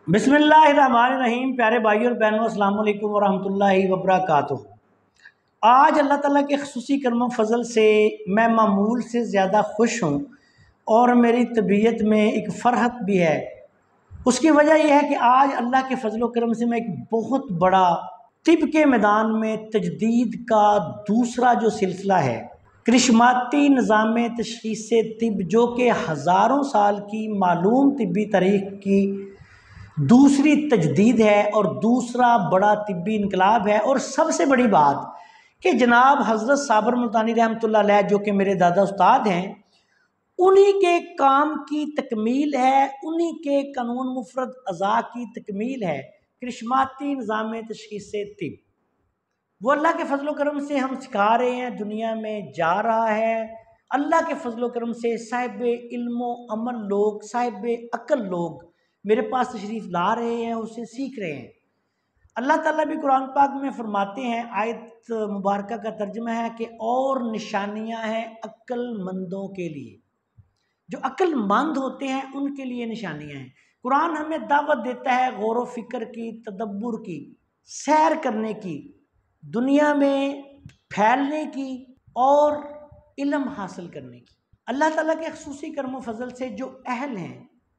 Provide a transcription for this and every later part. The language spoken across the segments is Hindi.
बिस्मिल्लाहिर्रहमानिर्रहीम। प्यारे भाई और बहनों, अस्सलाम वालेकुम वरहमतुल्लाहि वबरकातुहू। आज अल्लाह ताला के ख़ुसूसी करम फ़ज़ल से मैं मामूल से ज़्यादा खुश हूँ और मेरी तबीयत में एक फ़रहत भी है। उसकी वजह यह है कि आज अल्लाह के फ़ज़ल व करम से मैं एक बहुत बड़ा तिब के मैदान में तजदीद का दूसरा जो सिलसिला है, करिश्माती निज़ाम तशख़ीस तिब, जो कि हज़ारों साल की मालूम तिब्बी तारीख़ की दूसरी तजदीद है और दूसरा बड़ा तिब्बी इनकलाब है। और सबसे बड़ी बात कि जनाब हज़रत साबर मुल्तानी रहमतुल्लाह अलैह, जो कि मेरे दादा उस्ताद हैं, उन्हीं के काम की तकमील है, उन्हीं के कानून मुफरद अज़ा की तकमील है करिश्माती निज़ाम तशख़ीस तिब। वो अल्लाह के फ़ज़ल व करम से हम सिखा रहे हैं, दुनिया में जा रहा है। अल्लाह के फ़ज़ल व करम से साहिब इल्म अमल लोग, साहिब अक्ल लोग मेरे पास तशरीफ़ ला रहे हैं, उससे सीख रहे हैं। अल्लाह ताला भी कुरान पाक में फरमाते हैं, आयत मुबारका का तर्जुमा है कि और निशानियां हैं अक्लमंदों के लिए। जो अक्लमंद होते हैं उनके लिए निशानियां हैं। कुरान हमें दावत देता है गौर व फिक्र की, तदब्बुर की, सैर करने की, दुनिया में फैलने की और इल्म हासिल करने की। अल्लाह ताला के ख़ुसूसी करम फजल से जो अहल हैं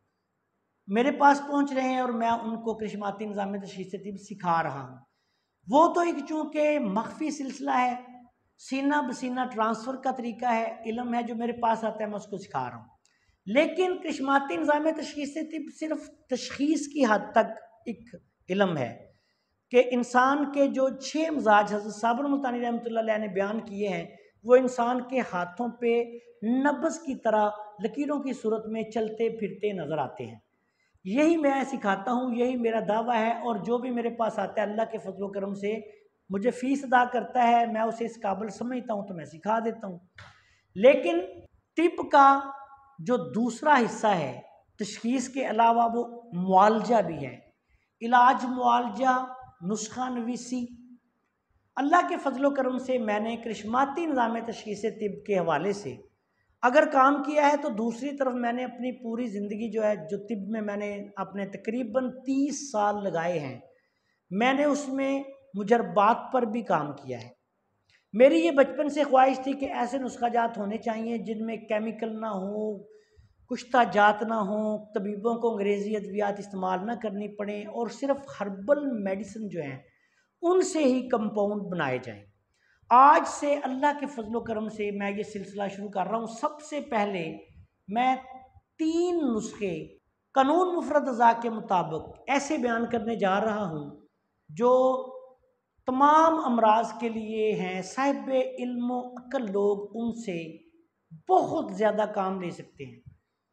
मेरे पास पहुंच रहे हैं और मैं उनको करिश्माती निज़ाम तशख़ीस तिब सिखा रहा हूँ। वो तो एक चूँकि मख्फी सिलसिला है, सीना बसीना ट्रांसफ़र का तरीका है, इल्म है जो मेरे पास आता है, मैं उसको सिखा रहा हूँ। लेकिन करिश्माती निज़ाम तशख़ीस तिब सिर्फ तशख़ीस की हद तक एक इल्म है कि इंसान के जो 6 मिजाज हज़रत साबर मुल्तानी रहमतुल्लाह अलैह ने बयान किए हैं, वो इंसान के हाथों पे नब्ज़ की तरह लकीरों की सूरत में चलते फिरते नज़र आते हैं। यही मैं सिखाता हूँ, यही मेरा दावा है। और जो भी मेरे पास आता है अल्लाह के फजल व करम से मुझे फ़ीस अदा करता है, मैं उसे इस काबिल समझता हूँ तो मैं सिखा देता हूँ। लेकिन तिब का जो दूसरा हिस्सा है, तशख़ीस के अलावा वो मुआलजा भी है, इलाज, मुआलजा, नुस्खा नवीसी। अल्लाह के फजल व करम से मैंने करिश्माती निज़ाम तशख़ीस तिब के हवाले से अगर काम किया है, तो दूसरी तरफ मैंने अपनी पूरी ज़िंदगी जो है, जो तिब में मैंने अपने तकरीबन 30 साल लगाए हैं, मैंने उसमें मुजरबात पर भी काम किया है। मेरी ये बचपन से ख्वाहिश थी कि ऐसे नुस्खा जात होने चाहिए जिनमें केमिकल ना हो, कुश्ता जात ना हो, तबीबों को अंग्रेज़ी अद्वियात इस्तेमाल ना करनी पड़े और सिर्फ हर्बल मेडिसिन जो हैं उनसे ही कंपाउंड बनाए जाएँ। आज से अल्लाह के फजल व करम से मैं ये सिलसिला शुरू कर रहा हूँ। सबसे पहले मैं 3 नुस्खे कानून मुफरद अज़ा के मुताबिक ऐसे बयान करने जा रहा हूँ जो तमाम अमराज के लिए हैं। साहिब इल्म अक्ल लोग उनसे बहुत ज़्यादा काम ले सकते हैं।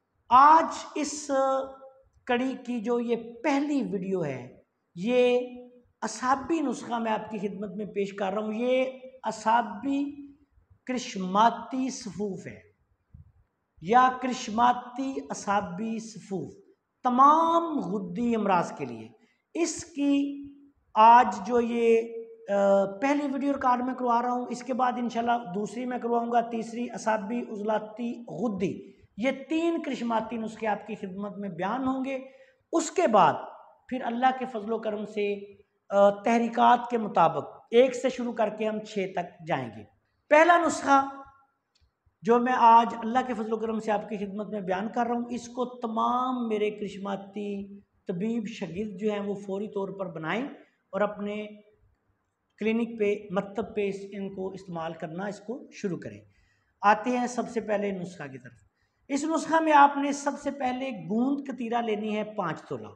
आज इस कड़ी की जो ये पहली वीडियो है, ये असाबी नुस्खा मैं आपकी खिदमत में पेश कर रहा हूँ। ये असाबी करिश्माती सफूफ है या करिश्माती असाबी सफूफ, तमाम गुद्दी अमराज के लिए। इसकी आज जो ये पहली वीडियो रिकॉर्ड में करवा रहा हूँ, इसके बाद इंशाल्लाह दूसरी मैं करवाऊँगा, तीसरी असाबी उजलाती गुद्दी। ये 3 करिश्माती नुस्खे आपकी खिदमत में बयान होंगे। उसके बाद फिर अल्लाह के फजल व करम से तहरीकात के मुताबिक 1 से शुरू करके हम 6 तक जाएंगे। पहला नुस्खा जो मैं आज अल्लाह के फजल व करम से आपकी खिदमत में बयान कर रहा हूँ, इसको तमाम मेरे करिश्माती तबीब शागिर्द जो हैं वो फौरी तौर पर बनाएं और अपने क्लिनिक पे, मकतब पे इनको इस्तेमाल करना, इसको शुरू करें। आते हैं सबसे पहले नुस्खा की तरफ। इस नुस्खा में आपने सबसे पहले गूंद कतीरा लेनी है 5 तोला,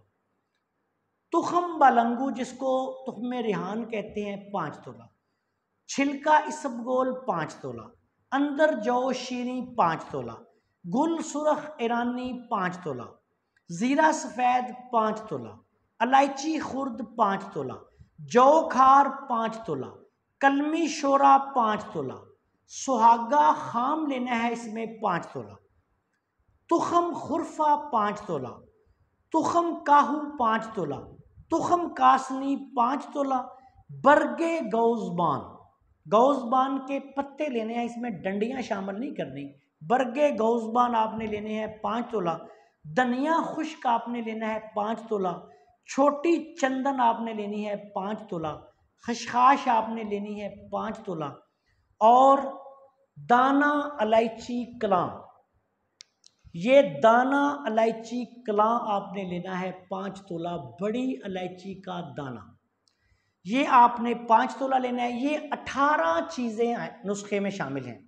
तुखम बालंगू जिसको तुखम रिहान कहते हैं 5 तोला, छिलका इसबगोल 5 तोला, अंदर जौ शीरी 5 तोला, गुल सुरख ईरानी 5 तोला, ज़ीरा सफ़ेद 5 तोला, इलायची खुर्द 5 तोला, जौ खार 5 तोला, कलमी शोरा 5 तोला, सुहागा खाम लेना है इसमें 5 तोला, तुखम खुरफा 5 तोला, तुखम काहू 5 तोला, तुखम कासनी 5 तोला, बरगे गौज़बान, गौज़बान के पत्ते लेने हैं, इसमें डंडियाँ शामिल नहीं करनी। बरगे गौज़बान आपने लेने हैं 5 तोला, धनिया खुश्क आपने लेना है 5 तोला, छोटी चंदन आपने लेनी है 5 तोला, खसखस आपने लेनी है 5 तोला, और दाना इलायची कलां, ये दाना इलायची कलां आपने लेना है 5 तोला, बड़ी इलायची का दाना ये आपने 5 तोला लेना है। ये 18 चीज़ें नुस्खे में शामिल हैं।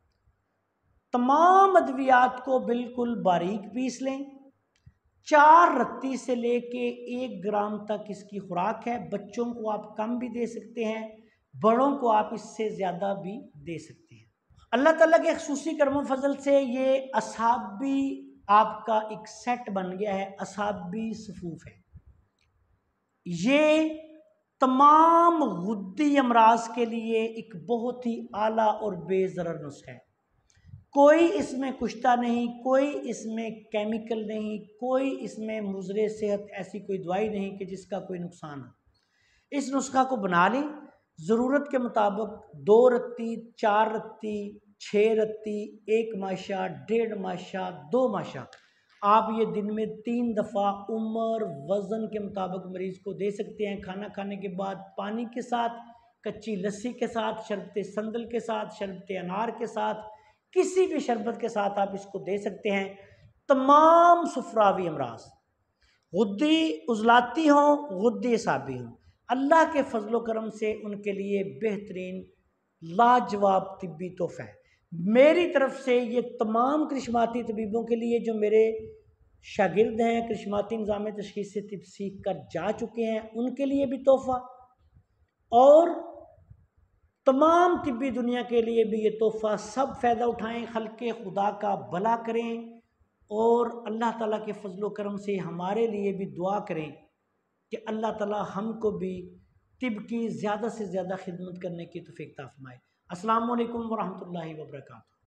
तमाम अद्वियात को बिल्कुल बारीक पीस लें। 4 रत्ती से लेके 1 ग्राम तक इसकी खुराक है। बच्चों को आप कम भी दे सकते हैं, बड़ों को आप इससे ज़्यादा भी दे सकते हैं। अल्लाह ताला के खुसूसी करम फजल से ये असाबी आपका एक सेट बन गया है, असाबी सफूफ है। ये तमाम गुद्दी अमराज के लिए एक बहुत ही आला और बेज़रर नुस्खा है। कोई इसमें कुश्ता नहीं, कोई इसमें केमिकल नहीं, कोई इसमें मुज़रे सेहत ऐसी कोई दवाई नहीं कि जिसका कोई नुकसान हो। इस नुस्खा को बना लें ज़रूरत के मुताबिक 2 रत्ती, 4 रत्ती, 6 रत्ती, 1 माशा, 1.5 माशा, 2 माशा आप ये दिन में 3 दफ़ा उम्र वज़न के मुताबिक मरीज़ को दे सकते हैं। खाना खाने के बाद पानी के साथ, कच्ची लस्सी के साथ, शरबत संदल के साथ, शरबत अनार के साथ, किसी भी शरबत के साथ आप इसको दे सकते हैं। तमाम सुफरावी अमराज, गुद्दी उजलाती हों, गुद्दी असाबी हों, अल्लाह के फजलो करम से उनके लिए बेहतरीन लाजवाब तिब्बी तोहफ़ा है। मेरी तरफ से ये तमाम करिश्माती तबीबों के लिए जो मेरे शागिर्द हैं, करिश्माती निज़ाम तशख़ीस से तिब सीख कर जा चुके हैं, उनके लिए भी तोहफ़ा, और तमाम तिब्बी दुनिया के लिए भी ये तोहफ़ा। सब फ़ायदा उठाएँ, खल्क़े खुदा का भला करें, और अल्लाह ताला के फजलो करम से हमारे लिए भी दुआ करें कि अल्लाह ताला हमको भी तिब की ज़्यादा से ज़्यादा खिदमत करने की तौफ़ीक़ अता फ़रमाए। अस्सलामु अलैकुम व रहमतुल्लाहि व बरकातुहू।